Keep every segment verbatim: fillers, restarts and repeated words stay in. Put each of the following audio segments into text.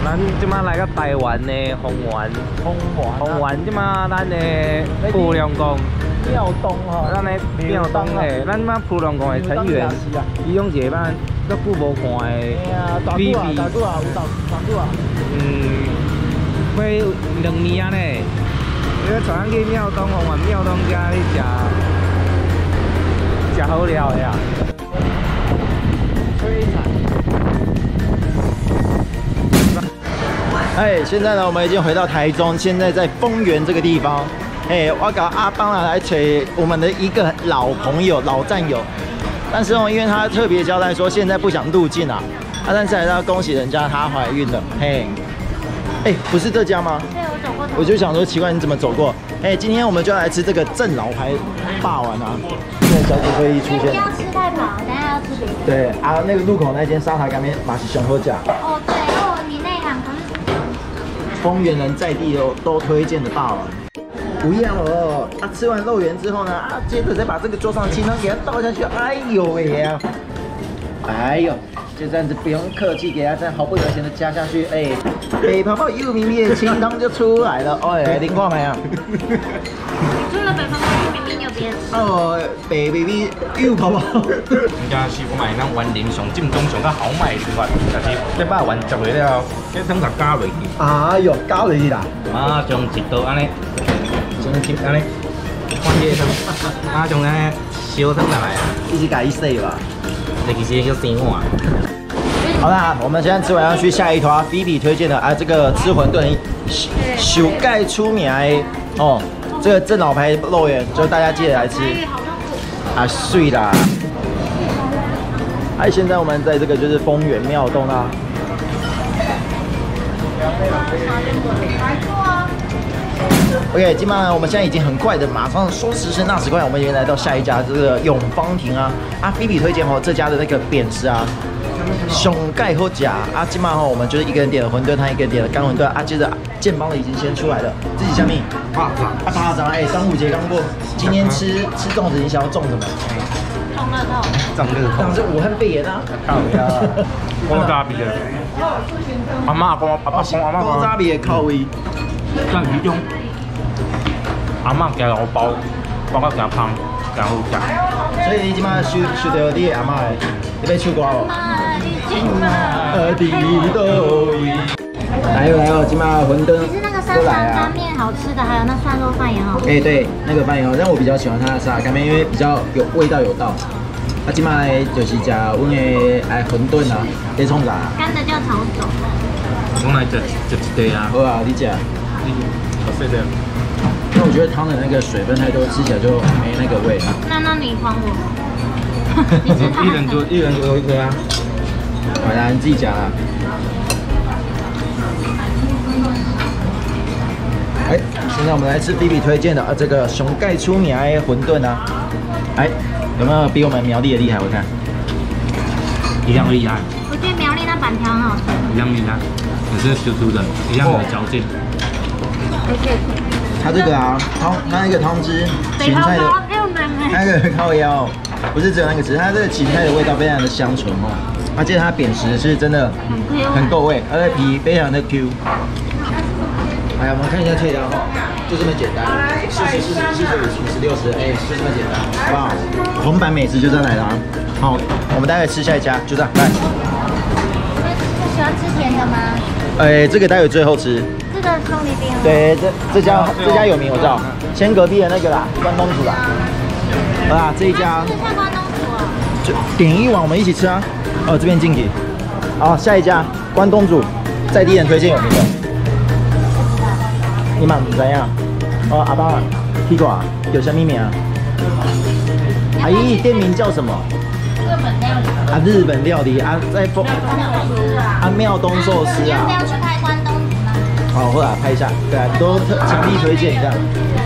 咱即马来到台湾的丰原， 丰原， 丰原即马咱的富良宫。 庙东吼， 咱的庙东诶，咱嘛富良宫的成员，其中一个咱足久无看的 B B， 大久啊，有大大久啊。 嗯，快两年啊咧，你带咱去庙东，丰原庙东家去食，食好料的呀。 摧残。哎，现在呢，我们已经回到台中，现在在丰原这个地方。 哎，我搞阿邦啊来找我们的一个老朋友、老战友，但是哦，因为他特别交代说现在不想入境啊，啊，但是还是要恭喜人家她怀孕了，嘿，哎，不是这家吗？ 对，我走过。 我就想说奇怪，你怎么走过？哎，今天我们就来吃这个正老牌霸王啊，现在小组会议出现。 不要吃太饱，等下要吃别的。 对啊，那个路口那间沙茶干面马是熊好价。 哦，对，哦，你内行可是。 丰原人在地都都推荐的霸王。 不要哦！啊，吃完肉圆之后呢，啊，接着再把这个桌上的清汤给它倒下去。哎呦喂呀！哎呦，就这样子不用客气，给它这样毫不犹豫的加下去。哎，北泡泡又咪咪的清汤就出来了。哎，您看没有？ 除了北泡泡又咪咪，你有别的吃？ 哦，北咪咪又泡泡。 应该是我买咱园林上正宗上较好卖的款，但是这把完食袂了，这汤甲加落去。 哎呦，加落去啦！ 啊，将一刀安尼。 先吸安尼，看这汤，啊，将安尼烧汤下来啊， 一起改一洗吧。 这其实叫生碗。 好啦，我们现在吃完要去下一团 B B 推荐的啊，这个吃馄饨，首盖出名的哦，这个正老牌肉圆，就大家记得来吃。啊，碎啦！哎，现在我们在这个就是丰原庙东啦。 OK， 基本上我们现在已经很快的，马上说时迟那时快，我们已经来到下一家这个永芳亭啊。啊 ，B B 推荐哦，这家的那个扁食啊，熊盖好夹啊。基本上我们就是一个人点了馄饨，他一个人点了干馄饨啊。接着健邦的已经先出来了，自己下面巴掌啊巴掌哎，端午节刚过，今天吃吃粽子，你想要粽什么？ 中乐透。 中乐透。 当是武汉肺炎啊。 靠呀！高渣比的。阿妈讲，阿爸讲，阿妈讲。 高渣比的口味。 像鱼中。 阿嬷加萝卜，包括加汤，加好食。 所以你即摆收收到你的阿嬷的，你要唱歌无？呃，地都位。来哦来哦，即摆馄饨其实那个沙茶干面好吃的，还有那涮肉饭也好。 哎，对，那个饭也好，但我比较喜欢它的沙茶干面，因为比较有味道有道。啊，即摆就是食阮的哎馄饨啊，你创啥？ 干的叫炒手。 我来食食一袋啊。 好啊，你食。 你好细的。 因为我觉得汤的那个水分太多，吃起来就没那个味。 那那你还我？ 一人多，一人多一颗啊。 好啦，你自己夹啦。哎，现在我们来吃 B B 推荐的啊，这个熊盖出名的馄饨啊。哎，有没有比我们苗栗的厉害？我看。 一样厉害。 我觉得苗栗那板条很好吃。 一样厉害，也是酥酥的，一样有嚼劲。 它这个啊，汤，它那个汤汁，芹菜的，那个靠腰，不是只有那个汁，它这个芹菜的味道非常的香醇哦。而且它扁食是真的很够味，而且皮非常的 Q。来，我们看一下菜单哈，就这么简单，四十、四十、四十五、五十、六十，哎，就这么简单，好不好？红版美食就这样来了啊。好，我们待会吃下一家，就这样，来。 喜欢吃甜的吗？ 哎，这个待会最后吃。 这个松梨冰。 对，这这家这家有名，我知道。先隔壁的那个啦，关东煮啦。好啦，这一家。 是像关东煮哦。 就点一碗，我们一起吃啊。哦，这边进去。好，下一家关东煮，在地人推荐有名的。你嘛不知样？哦，阿爸，屁股啊，有什么名啊？阿姨，店名叫什么？日本料理。啊，日本料理啊，在丰。啊，庙东寿司啊。 要去拍关东煮吗？ 好，或者拍一下，对啊，都特强力推荐这样。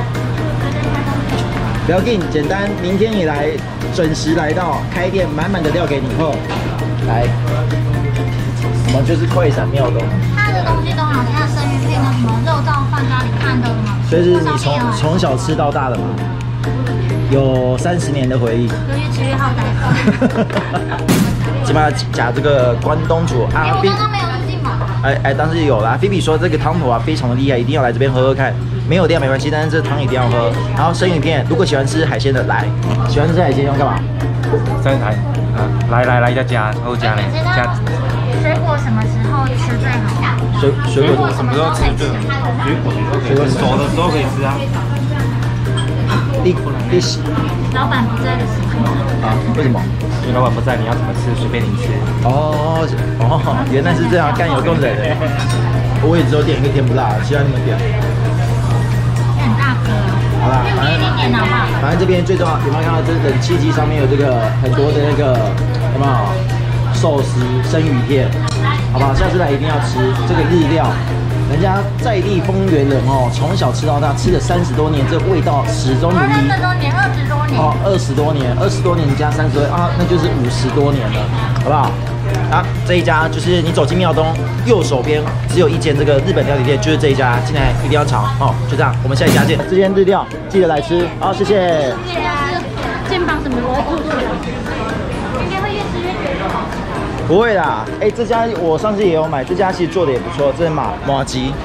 不要紧，简单，明天你来，准时来到，开店，满满的料给你后，来，我们就是快闪庙东。 它的东西都好，它的生鱼片、那什么肉燥饭、咖喱饭都很好吃。 所以是你从从小吃到大的吗？有三十年的回忆。 有越吃越好歹。 起码夹这个关东煮啊， 哎，我刚刚没有入镜嘛。 哎哎，当时有啦。菲比说这个汤头啊非常的厉害，一定要来这边喝喝看。没有料没关系，但是这汤一定要喝。然后生鱼片，如果喜欢吃海鲜的来，喜欢吃海鲜要干嘛？ 再来啊，来来来再加，然后加嘞加。 水果什么时候吃最好？ 水水果什么时候可以吃？ 水果水果熟的时候可以吃啊。 一一洗。 老板不在的时候。 啊？为什么？ 因为老板不在，你要怎么吃随便你吃。 哦哦，原来是这样，干有够冷的。我也只有点一个甜不辣，希望你们点。 很大颗。 好啦，反正点好不好？ 反正这边最重要，有没有看到这冷气机上面有这个很多的那个有没有寿司、生鱼片？好不好？下次来一定要吃这个日料。人家在地丰原人哦，从小吃到大，吃了三十多年，这味道始终如一。 三十多年，二十多年。 哦，二十多年，二十多年加三十多啊，那就是五十多年了，好不好？啊，这一家就是你走进庙东右手边只有一间这个日本料理店，就是这一家，进来一定要尝哦。就这样，我们下一家见。这间日料记得来吃，好，谢谢。 谢谢啊，肩膀什么的，应该会越吃越觉得好吃。 不会啦，哎、欸，这家我上次也有买，这家其实做的也不错，这是马马鸡。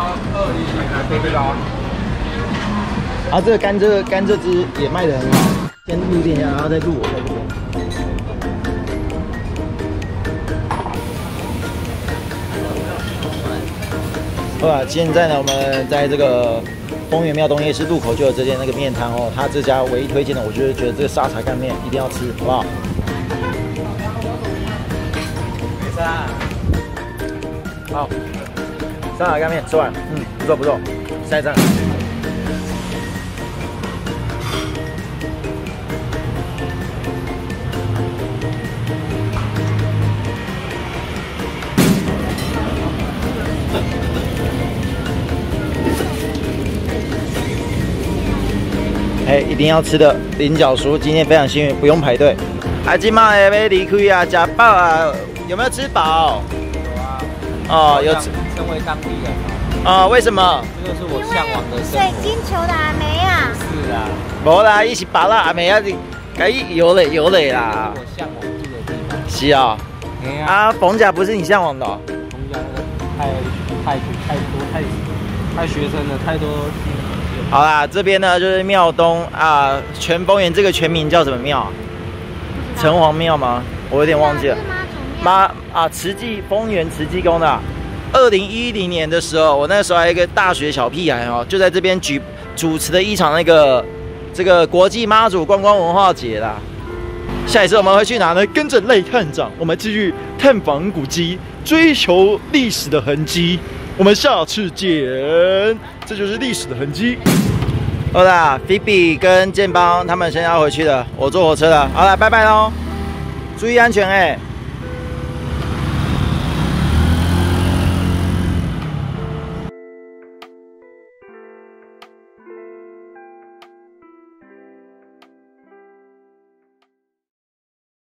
啊，这个甘蔗甘蔗汁也卖得很好，先录一下，然后再录我在这边。好吧，现在呢，我们在这个丰原庙东夜市路口就有这间那个面摊哦，他这家唯一推荐的，我就是觉得这个沙茶干面一定要吃，好不好？好，沙茶干面吃完，嗯，不错不错，下一站。哎，一定要吃的菱角酥，今天非常幸运，不用排队。啊，今晚也要离开啊，吃饱啊，有没有吃饱？ 有啊。 哦，有吃。 身为当地人啊、哦，为什么？ 这就是我向往的生活。 水晶球的阿梅啊。 是啊。 无啦，伊是拔啦，阿妹啊，该游嘞游嘞啦。 我向往住的地方。 是啊。 哎啊，逢甲不是你向往的、哦。 逢甲太太太多太太学生了，太多。 好啦，这边呢就是庙东啊，全丰原这个全名叫什么庙？城隍庙吗？我有点忘记了。妈啊，慈济丰原慈济宫的。二零一零年的时候，我那时候还有一个大学小屁孩哦，就在这边举主持了一场那个这个国际妈祖观光文化节啦。下一次我们会去哪呢？跟着赖探长，我们继续探访古迹，追求历史的痕迹。我们下次见，这就是历史的痕迹。好啦，菲比跟建邦他们现在要回去了，我坐火车了。好了，拜拜喽，注意安全哎、欸。